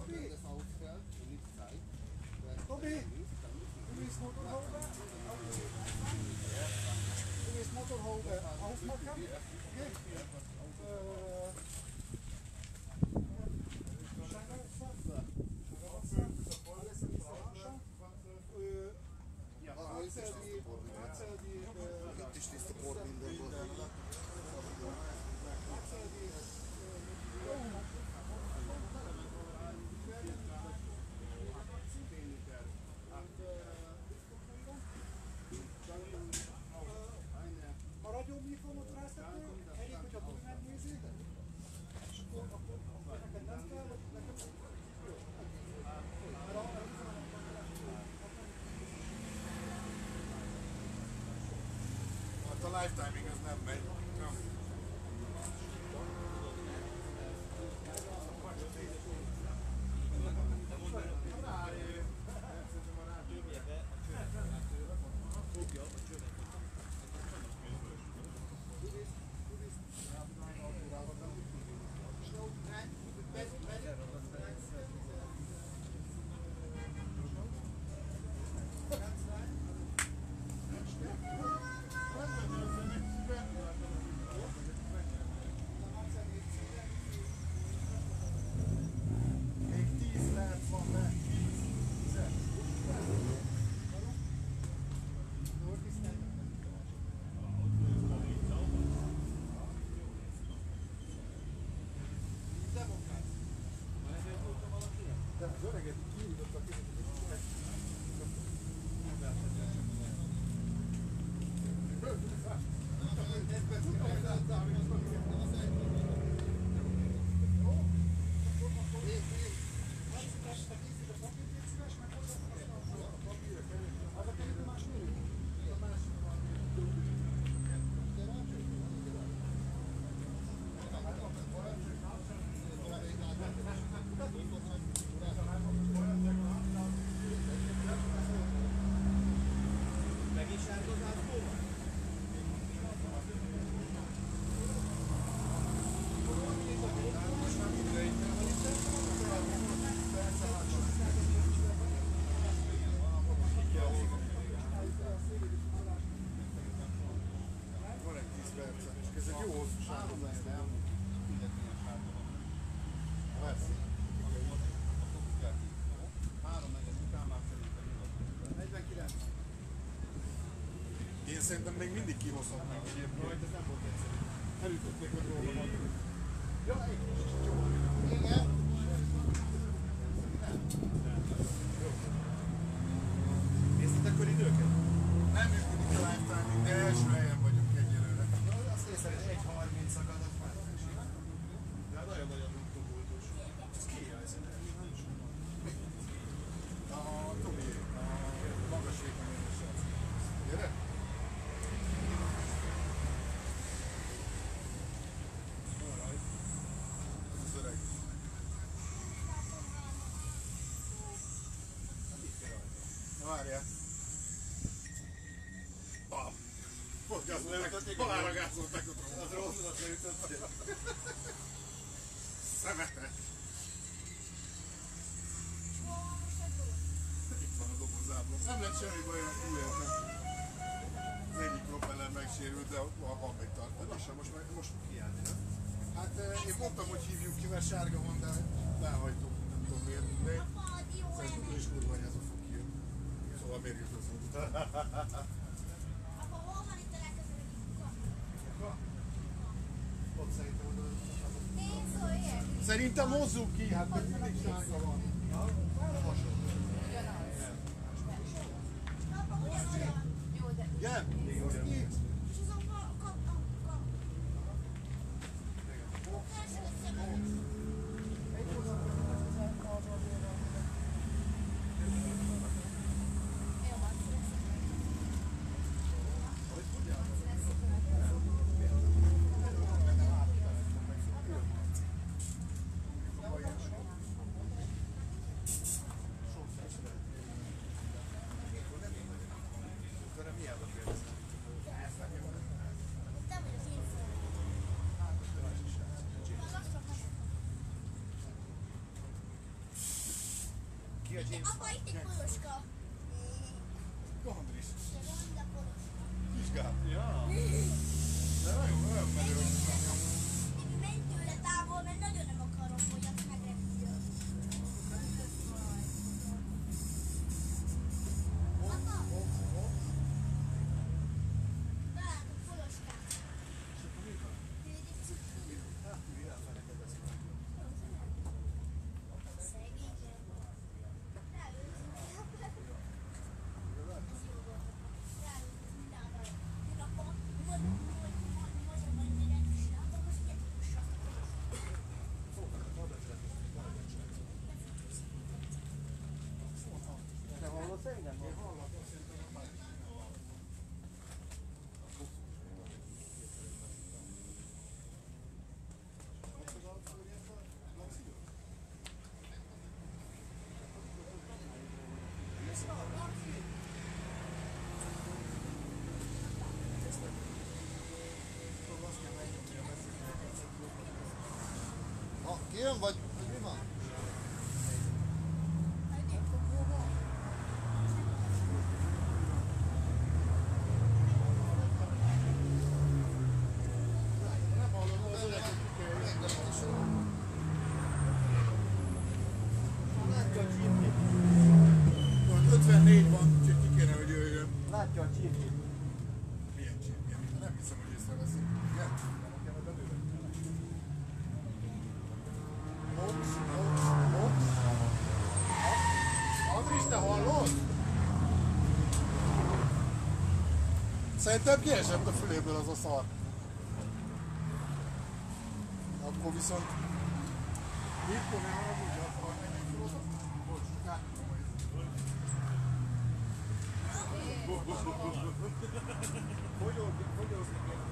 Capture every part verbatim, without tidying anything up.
Tobi! Tobi! Du willst Motorhaube? Du willst Motorhaube aufmachen? Okay. Äh, alles ein bisschen anschauen. Ja, erzähl die, erzähl die, Itt is tiszta port mindenből. erzähl die, a rádiómikrofont ráztető, elég, hogyha Tobi megnézi, és akkor, akkor, akkor neked nem kell, vagy neked jó. Mert a Hát a lifetiming az nem megy. Nem. De az öreget kiújtottak ki, Van egy tíz percen, és ez egy jó hosszú sávon lesz. Persze. negyvenkilenc. Én szerintem még mindig kihozhatnánk egyébként. Ez nem volt egyszerű. Elütötték a drónomat. Ja, egy kicsit jó. Igen. Néztetek akkor időket? Nem működik a lifetiming, de első helyen vagyunk egyelőre. Azt hiszem, hogy egy harminc szakad, az már nem is. De nagyon-nagyon rúgtogultos. Ez ki ez? A Tobi, a magas véteményes srác. Gyere! Ez az öreg. Na várjál! Bam! Ott gázolták, halára gázolták a trónot. Az rosszat leütöttél. Szemetes! Itt van a dobozáblom. Nem lett semmi baj, hogy túléltem. Az egyik propeller megsérült, de van még tartalása. Most, most fog kiállni, nem? Hát eh, én mondtam, hogy hívjuk ki, mert sárga van, de elhagytuk, nem tudom miért. De szerintem is kurva, hogy ez a fog kijönni. Szóval miért jutott? Apa, hol van itt a legközelebbi kuka? Ott szerintem oda. Én szól, érted? Szerintem hozzuk ki, hát még mindig sárga van. Apa, ugyanolyan. Jó, de... Igen? És azon kap... kap... kap... Persze, összemet. Egy oda, az elkalma volna. Jó, van, szívesen. Milyen a kérdezem? Apa, itt egy koloska. Gondris. Ronda koloska. Vizsgál. Ja. De nagyon, nagyon menő. Menj tőle távol, mert nagyon nem akarom, hogy azt megrepüljön. Apa, beállt a koloskát. Szegény. De hallasz engem? Ha, kijön vagy, vagy mi van? Nem hallom, az öreg, hogy ki kell jönni. Látja a csirkét. Ott ötvennégy van, úgyhogy ki kéne, hogy jöjjön. Látja a csirkét. Milyen csirke? Nem hiszem, hogy észreveszik. Igen? Nekem ebben ő. Mox, mox, mox. Andris, te hallod? Szerintem kiesett a füléből az a szar. Akkor viszont... Mirko, ne haragudj, akkor menjünk fel oda. Bocs, csak átadom majd. Fogyozni kell.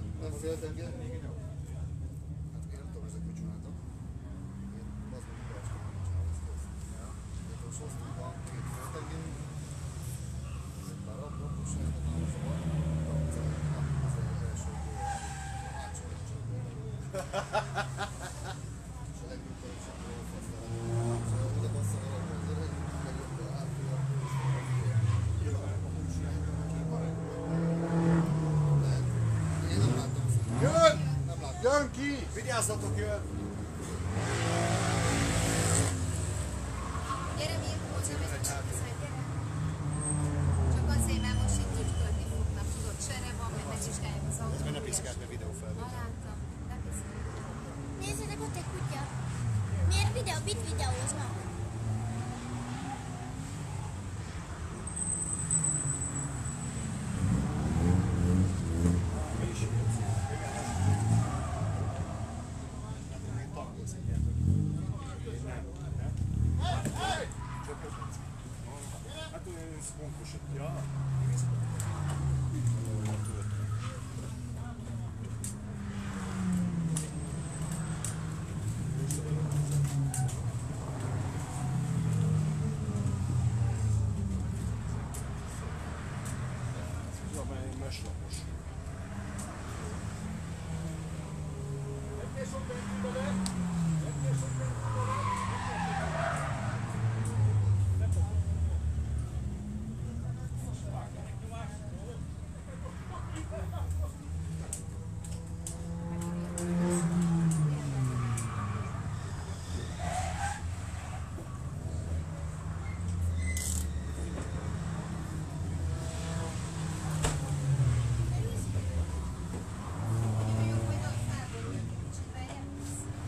Nem féltek el? Hát én nem tudom, ezek mit csináltak. Én azt mondom, hogy azt mondom, hogy csinálom. De most azt mondom, két féltek én. Ezek már a pontoságban nem az van. Az első gól. A hátsó egység gól. És a legjobb paricsok gól faszál. És oda basszal a legjobb, az legjobb a átfél. Jó, a pontoságban kimarad. Én nem láttam azt. Jön! Nem láttam. Jön ki! Vigyázzatok, jön! Gyere, miért hozzá vezet, gyere. Csak azért, mert most itt tükrödni fognak, tudod, csere van, meg megvizsgálják az autót. Közben ne piszkáld, mert videó Ma felvétel. láttam, ne piszkáld. Nézzétek, ott egy kutya. Miért videó, mit videóznak? Hát olyan szponkosod, ja. Ja, mert meslapos. Jó, hogy nagy felborul, kicsit beljebb.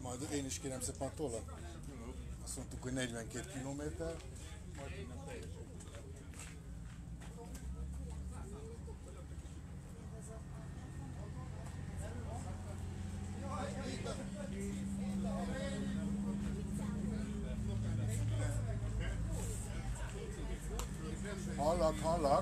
Majd én is kérem szépen a tollat. Azt mondtuk, hogy negyvenkét kilométer. Majd innen teljesen. Hallak, hallak.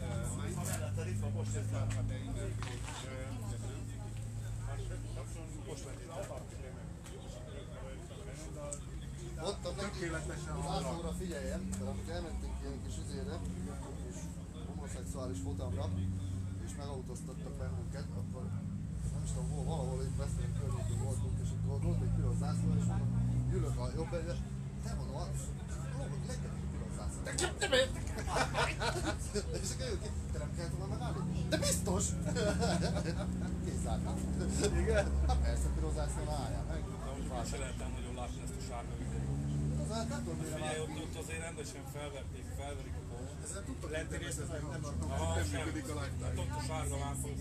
Mondtam neki, Lászlóra figyeljen, mert amikor elmentünk ilyen kis üzére, kis homoszexuális fotamra, és megautóztattak bennünket, akkor nem is tudom, hol, valahol itt Veszprém környékén voltunk, és akkor volt egy piros zászló, és mondom, ülök a jobb egyre, te mondom, az, legyen egy piros zászló. De ki, nem értek! És akkor ők itt nem kellett volna megállni. De biztos! Készállt. Igen? Hát persze, piros zászlón álljál meg. Se lehetne nagyon látni ezt a sárga videót. Az hát nem tudom, mire Figyelj, látni. ott, ott azért rendesen felverték, felverik a gólt. Ezzel tudtok, Lenti hogy részt ez nem nem tartom. tartom, hogy nem működik a Hát lifetime. ott a sárga lámpos.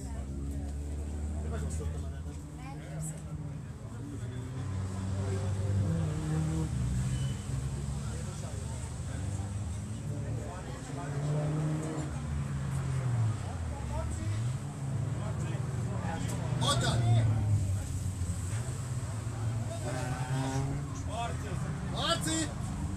Adjad! Marci!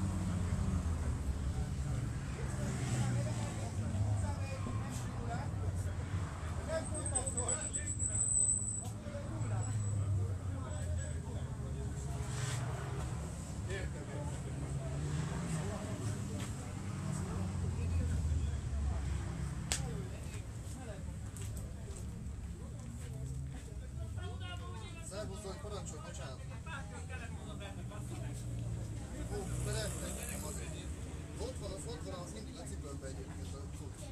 Szervusz, hogy parancsolj, bocsánat. Ó, de nem, nem azért. Ott van, az ott van, az mindig a cipőmben egyébként a kulcs.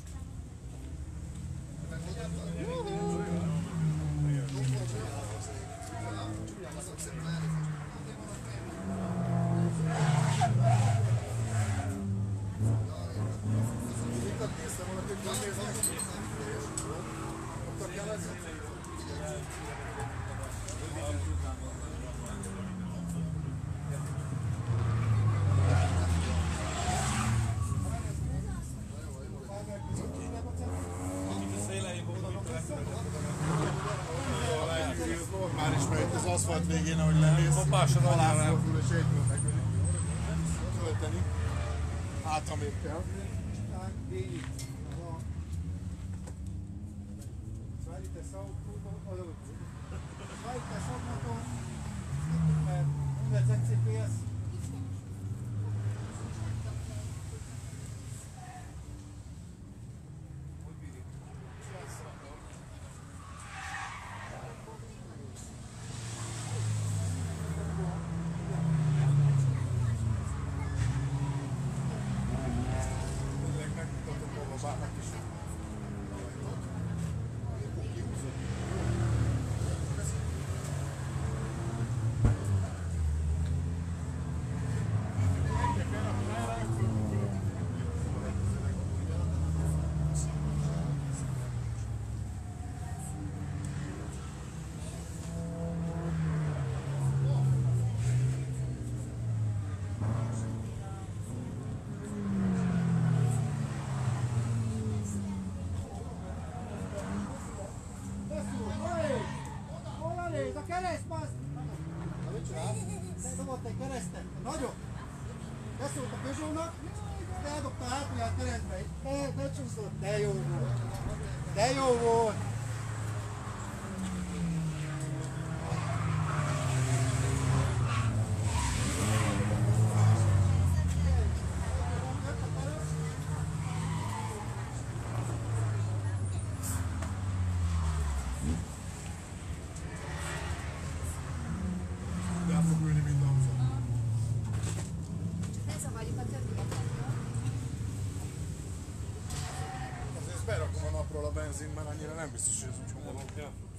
Megmondtad? Jó volt, jó. Köszönöm szépen, elnézést. Itt néztem volna, hogy nézni. Ott a jelezet. Már ismerjük az aszfalt végén, ahogy lemész. Hoppásod anyára. Halálfordul és egyből megölik. Tölteni. Hát, ha még kell. Aztán végig a Zweite Saugruppe, also Zweite Saugmotor, hundertsechzig P S. Tényleg megmutatom, hova bárnak is. Hol a néz? A kereszt, bassz! Na, mit csinál? Dobott egy keresztet, nagyobb. Beszólt a Peugeot-nak, de eldobta a hátulját keresztbe. Ne, ne csúszott, de jó volt. De jó volt. De el fog ülni, mint Hamza. Ne zavarjuk a többieket. Azért ezt berakom a napról a benzin, mert annyira nem biztos, hogy ez úgy homolog.